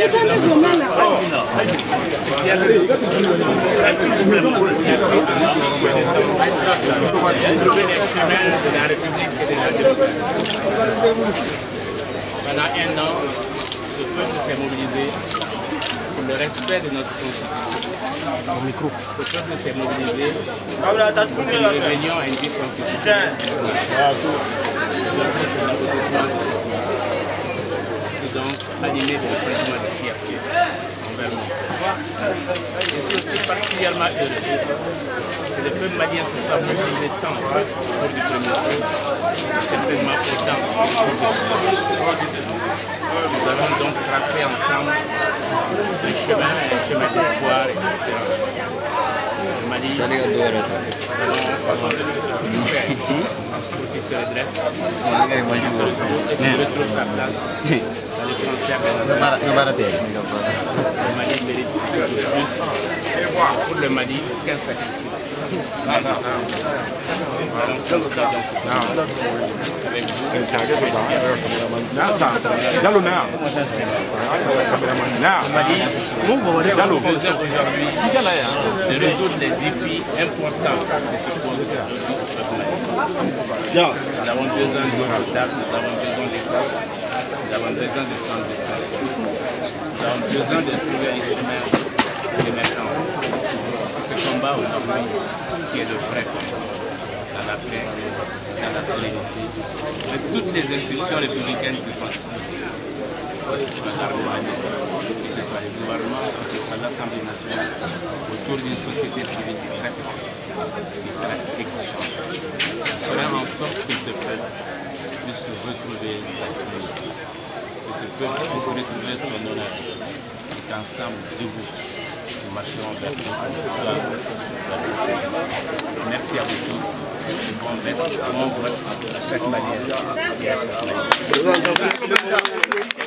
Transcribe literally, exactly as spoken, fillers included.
Pendant un an, le peuple s'est mobilisé pour le respect de notre constitution. Le peuple s'est mobilisé pour que nous revenions à une vie constitutionnelle. Je suis donc animé de sentiment de fierté envers moi. Je suis aussi particulièrement heureux que le peuple malien se soit mobilisé tant pour du premier tour, certainement autant pour le deuxième. Nous avons donc tracé ensemble un chemin, un chemin d'espoir et d'espérance. Le Mali, nous allons tout faire pour qu'il se redresse, pour qu'il se retrouve et qu'il retrouve sa place dans le concert de la nation. Le Mali mérite plus pour le Mali qu'un sacrifice. Non, non, non. Alors, tout le temps dans ce temps, avec vous, le Mali, nous proposons aujourd'hui de résoudre les défis importants de ce pose aujourd'hui au peuple malien. Nous avons besoin de l'hôpital, nous avons besoin d'école, nous avons besoin de centres de santé. Nous avons besoin de trouver un chemin d'émergence. C'est ce combat aujourd'hui qui est le vrai combat, dans la paix, dans la sérénité, de toutes les institutions républicaines qui sont disposées, que ce soit l'armée, que ce soit le gouvernement, que ce soit l'Assemblée nationale, autour d'une société civile très forte, qui sera exigeante. Faire en sorte que ce peuple puisse se retrouver sa dignité, que ce peuple puisse retrouver son honneur, et qu'ensemble, debout, nous marcherons vers le Merci à vous tous. Bon vote à chaque manière et à chaque manière.